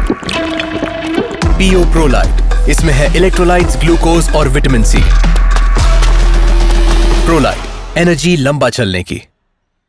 PO Prolyte, इसमें है electrolytes, glucose और विटामिन सी। प्रोलाइट, एनर्जी लंबा चलने की।